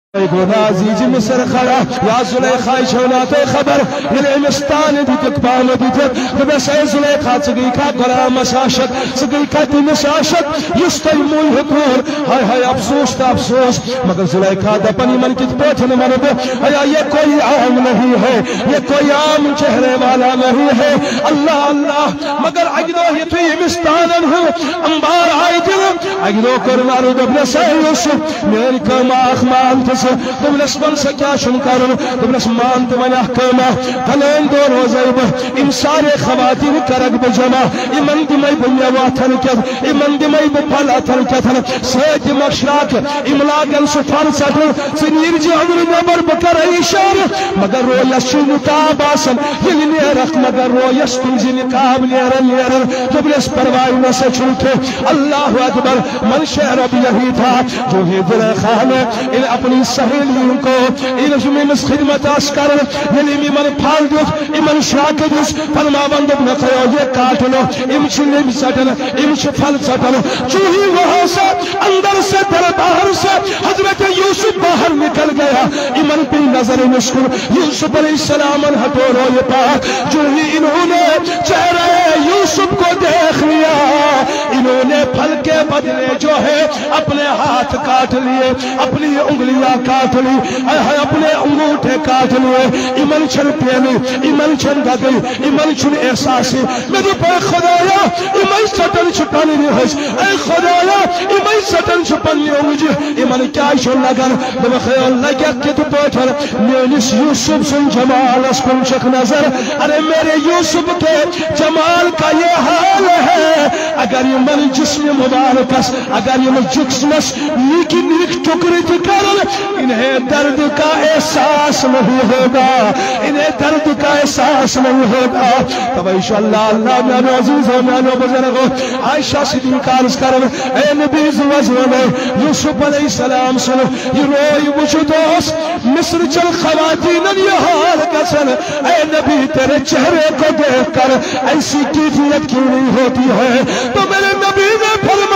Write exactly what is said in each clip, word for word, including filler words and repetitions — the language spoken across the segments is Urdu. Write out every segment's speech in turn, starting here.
عزیز مصر خلا یا زلیخا شونات خبر یلی مستان دیتک پام دیتک بس ای زلیخا سگیکا گرا مساشت سگیکا تی مساشت یستی موی حکور ہائے ہائے افسوس تا افسوس مگر زلیخا دپنی من کت پیٹھن مرد آیا یہ کوئی عام نہیں ہے یہ کوئی عام چہرے والا نہیں ہے اللہ اللہ مگر اگدو یہ تو یہ مستانن ہو انبار آئی دل اگدو کرنارو دبن سیوس میری کم آخمان تس دبنس من سے کیا شنکارن دبنس مانت من احکامہ تلین دو روزائب انسان خواتین کرگ بجمع ایمن دمائی بنیواتن کت ایمن دمائی بپالاتن کتن سید مشراک املاکن سفر سٹن سنیر جی عمر نبر بکر ایشار مگر رو یسو نکاب آسن یلی نیرک مگر رو یسو جی نکاب نیرن نیرن دبنس پروائی نسے چھوٹے اللہ اکبر من شہر اب یہی تھا جو ہی دل خانے ان اپنی سہیلیوں کو ان زمینس خدمت اسکر یلی می من پھال دیت امن شاک دیس فرما بندب نخیو یہ کاٹ لو ام چھلیم سٹن ام چھفل سٹن چوہی وہاں سے اندر سے در باہر سے حضرت یوسف باہر نکل گیا امن پی نظر مشکر یوسف علیہ السلام ہٹو رو یہ پاک جو ہی انہوں نے چہرہ یوسف کو دیکھ لیا انہوں نے پھل کے بدلے جو ہے اپنے ہاتھ کاٹ لیے اپنی انگلیاں کاٹ لی اپنے انگوٹھے کاٹ لیے ایمن چھن پیلی ایمن چھن گگل ایمن چھن احساسی میرے پہ خدایا ایمن سٹن چھپانی نہیں ہے اے خدایا ایمن سٹن چھپانی ہوگی ایمن کیا شن لگن بے خیال لگیا کہ تو پیٹھر میونس یوسف سن جمال اس کن چک نظر ارے میرے یوسف کے جمال کا یہ حال ہے اگر یہ من جسم مبارکس اگر یہ من جسمس نیکی نیک ٹکری تکرن انہیں درد کا احساس نہیں ہوگا انہیں درد کا احساس نہیں ہوگا تو انشاءاللہ اللہ میانو عزیز و میانو بزرگو عائشہ صدیقہ عرض کرن اے نبی زوزن یوسف علیہ السلام سن یہ روئی وجودوس مصر چل خواتین یہ حال کسن اے نبی تیرے چہرے کو دیکھ کر ایسی کیفیت کیوں نہیں ہوتی ہے تو میرے نبی نے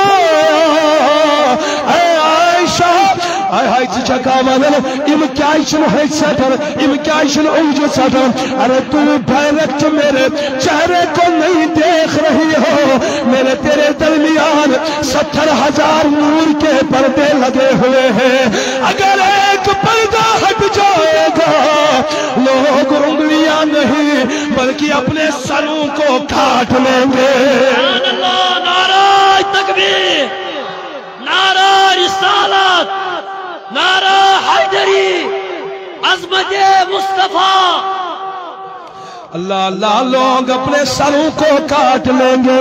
فرمایا اے عائشہ آئی آئی چچا کامانن ام کیائشن ہے سٹر ام کیائشن اوجو سٹر ارے تو ڈائریکٹ میرے چہرے کو نہیں دیکھ رہی ہو میرے تیرے درمیان ستر ہزار نور کے پردے لگے ہوئے ہیں اگر ایک پردہ ہٹ جائے گا لوگ انگلیاں نہیں بلکہ اپنے سروں کو کاٹ لیں گے سبحان اللہ نعرہ تکبیر نعرہ رسالت نعرہ حیدری عظمت مصطفیٰ اللہ اللہ لوگ اپنے سروں کو کاٹ لیں گے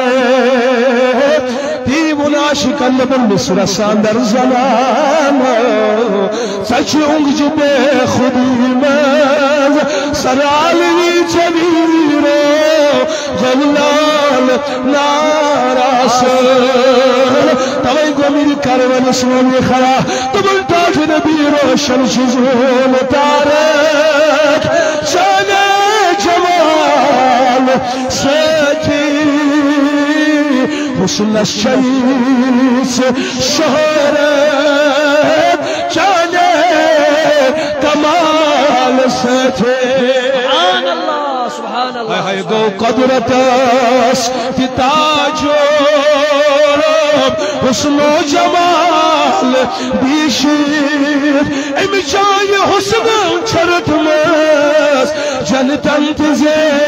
دیونا شکن بن مصر ساندر زمان سچونگ جبے خودی میں سرالی جبیرو جلال ناراسر توائی کو میری کارون اسلامی خلا تبل تاج نبی روشن شزون تارک شان جمال سجی حسن الشریس شہرت چانے کمال سجی سبحان اللہ سبحان اللہ ہائے گو قدرت اس تاجو حسن و جمال بیشیر ام جای حسن چھرت مس جنتن تزیر